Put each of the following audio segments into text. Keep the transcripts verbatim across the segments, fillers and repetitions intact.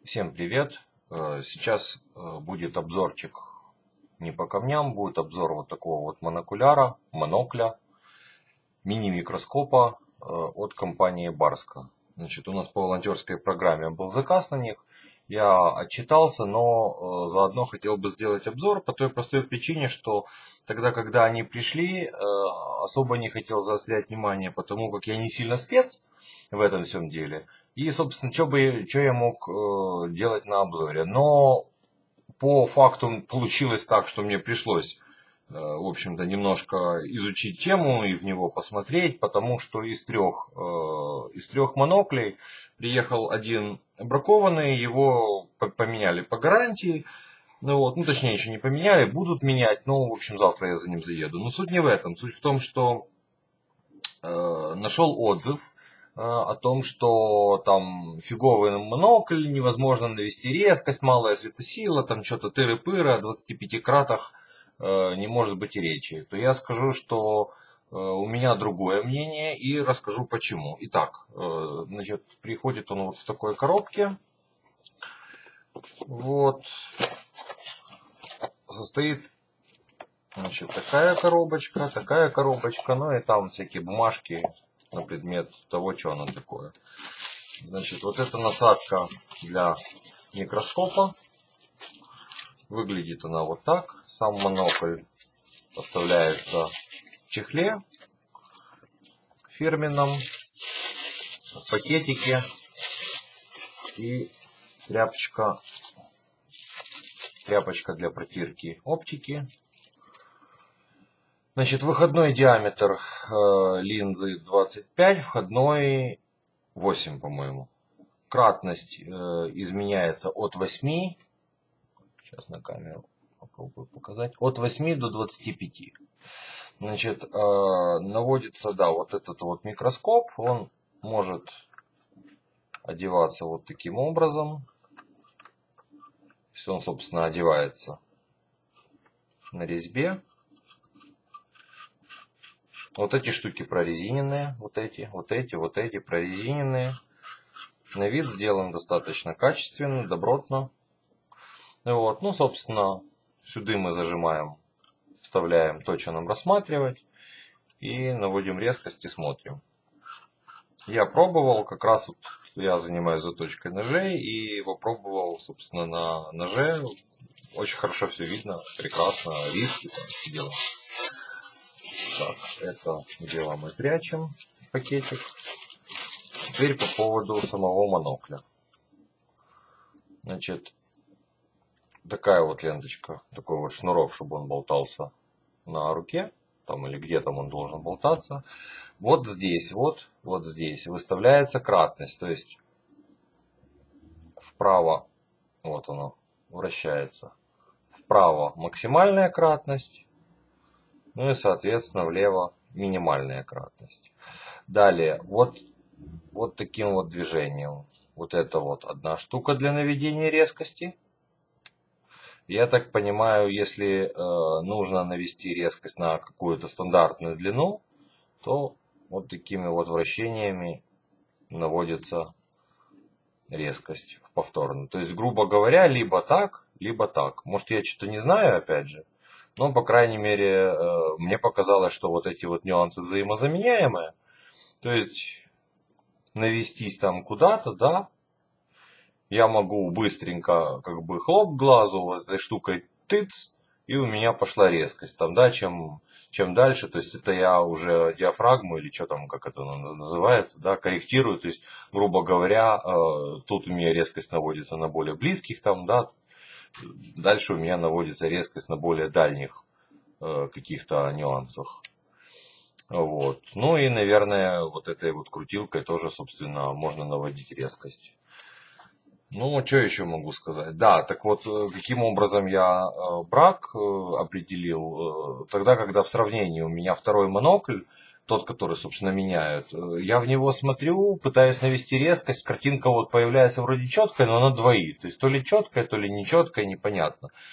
Всем привет! Сейчас будет обзорчик не по камням, будет обзор вот такого вот монокуляра, монокля, мини-микроскопа от компании Барска. Значит, у нас по волонтерской программе был заказ на них. Я отчитался, но заодно хотел бы сделать обзор по той простой причине, что тогда, когда они пришли, особо не хотел заострять внимание, потому как я не сильно спец в этом всем деле. И, собственно, что бы, что я мог делать на обзоре. Но по факту получилось так, что мне пришлось, в общем-то, немножко изучить тему и в него посмотреть, потому что из трех, из трех моноклей приехал один бракованный, его поменяли по гарантии. Ну, вот, ну, точнее, еще не поменяли, будут менять, но, в общем, завтра я за ним заеду. Но суть не в этом. Суть в том, что э, нашел отзыв э, о том, что там фиговый монокль, невозможно навести резкость, малая светосила, там что-то тыры-пыры, о двадцати пяти кратах э, не может быть и речи. То я скажу, что э, у меня другое мнение и расскажу почему. Итак, э, значит, приходит он вот в такой коробке. Вот. Состоит, значит, такая коробочка, такая коробочка, ну и там всякие бумажки на предмет того, что она такое. Значит, вот эта насадка для микроскопа. Выглядит она вот так. Сам монокль поставляется в чехле фирменном, в пакетике, и тряпочка. Тряпочка для протирки оптики. Значит, выходной диаметр э, линзы двадцать пять, входной восемь, по-моему. Кратность э, изменяется от восьми. Сейчас на камеру попробую показать. От восьми до двадцати пяти. Значит, э, наводится, да, вот этот вот микроскоп. Он может одеваться вот таким образом. Он, собственно, одевается на резьбе. Вот эти штуки прорезиненные, вот эти, вот эти, вот эти прорезиненные. На вид сделан достаточно качественно, добротно. Вот. Ну, собственно, сюда мы зажимаем, вставляем то, что нам рассматривать, и наводим резкость и смотрим. Я пробовал, как раз вот я занимаюсь заточкой ножей, и попробовал, собственно, на ноже. Очень хорошо все видно, прекрасно, риски, там, все дела. Так, это дело мы прячем, пакетик. Теперь по поводу самого монокля. Значит, такая вот ленточка, такой вот шнурок, чтобы он болтался на руке, там или где там он должен болтаться. Вот здесь, вот, вот здесь выставляется кратность, то есть вправо, вот оно вращается, вправо максимальная кратность, ну и соответственно влево минимальная кратность. Далее, вот, вот таким вот движением, вот это вот одна штука для наведения резкости. Я так понимаю, если э, нужно навести резкость на какую-то стандартную длину, то вот такими вот вращениями наводится резкость повторно. То есть, грубо говоря, либо так, либо так. Может, я что-то не знаю, опять же. Но, по крайней мере, мне показалось, что вот эти вот нюансы взаимозаменяемые. То есть, навестись там куда-то, да. Я могу быстренько, как бы, хлоп глазу этой штукой, тыц. И у меня пошла резкость. Там, да, чем, чем дальше, то есть это я уже диафрагму или что там, как это называется, да, корректирую. То есть, грубо говоря, э, тут у меня резкость наводится на более близких, там, да, дальше у меня наводится резкость на более дальних э, каких-то нюансах. Вот. Ну и, наверное, вот этой вот крутилкой тоже, собственно, можно наводить резкость. Ну, что еще могу сказать? Да, так вот, каким образом я э, брак э, определил? Э, тогда, когда в сравнении у меня второй монокль, тот, который, собственно, меняют, э, я в него смотрю, пытаюсь навести резкость, картинка вот появляется вроде четкая, но она двоит. То есть, то ли четкая, то ли нечеткая, непонятно.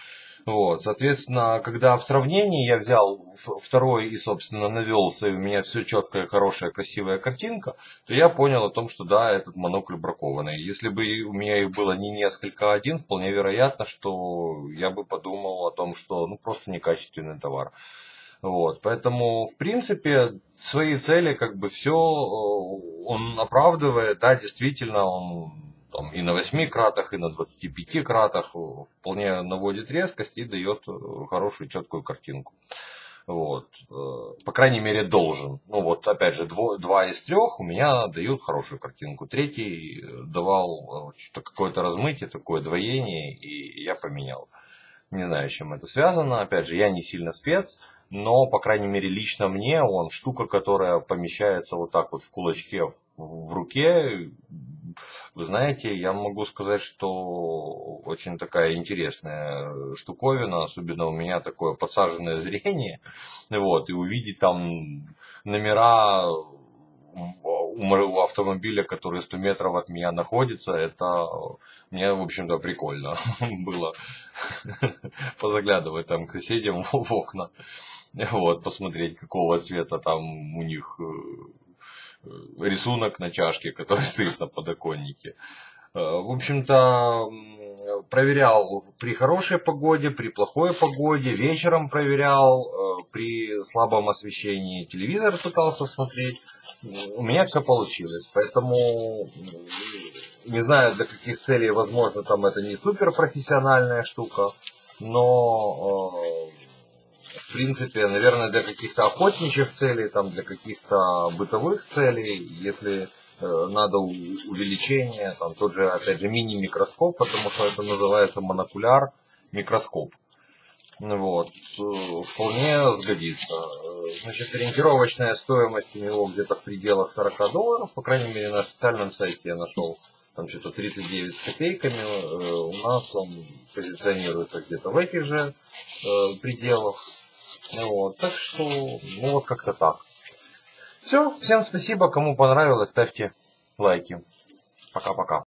Вот, соответственно, когда в сравнении я взял второй и, собственно, навелся, и у меня все четкая, хорошая, красивая картинка, то я понял о том, что да, этот монокль бракованный. Если бы у меня их было не несколько, а один, вполне вероятно, что я бы подумал о том, что ну просто некачественный товар. Вот, поэтому, в принципе, свои цели, как бы, все он оправдывает, да, действительно, он там, и на восьми кратах, и на двадцати пяти кратах вполне наводит резкость и дает хорошую, четкую картинку. Вот, по крайней мере, должен. Ну вот, опять же, дво, два из трех у меня дают хорошую картинку. Третий давал какое-то размытие, такое двоение, и я поменял. Не знаю, с чем это связано. Опять же, я не сильно спец, но, по крайней мере, лично мне он штука, которая помещается вот так вот в кулачке в, в руке. Вы знаете, я могу сказать, что очень такая интересная штуковина, особенно у меня такое подсаженное зрение. Вот, и увидеть там номера у автомобиля, который сто метров от меня находится, это мне, в общем-то, прикольно было позаглядывать там к соседям в окна, вот, посмотреть, какого цвета там у них рисунок на чашке, который стоит на подоконнике. В общем-то, проверял при хорошей погоде, при плохой погоде, вечером проверял, при слабом освещении телевизор пытался смотреть. У меня все получилось, поэтому не знаю, для каких целей, возможно, там это не супер профессиональная штука, но в принципе, наверное, для каких-то охотничьих целей, там, для каких-то бытовых целей, если э, надо увеличение, там, тот же, опять же, мини-микроскоп, потому что это называется монокуляр микроскоп. Вот, вполне сгодится. Значит, ориентировочная стоимость у него где-то в пределах сорока долларов, по крайней мере, на официальном сайте я нашел. Там что-то тридцать девять с копейками. У нас он позиционируется где-то в этих же э, пределах. Вот, так что, ну вот как-то так. Все, всем спасибо, кому понравилось, ставьте лайки. Пока-пока.